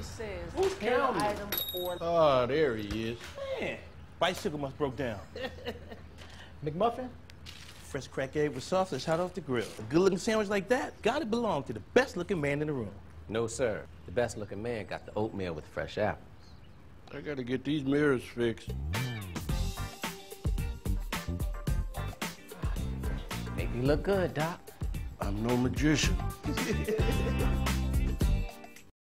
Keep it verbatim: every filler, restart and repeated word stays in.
always says Who's ten counting? items or... Oh, there he is. Man, bicycle must broke down. McMuffin? Fresh cracked egg with sausage hot off the grill. A good-looking sandwich like that gotta belong to the best-looking man in the room. No, sir. The best-looking man got the oatmeal with fresh apples. I gotta get these mirrors fixed. Make me look good, Doc. I'm no magician.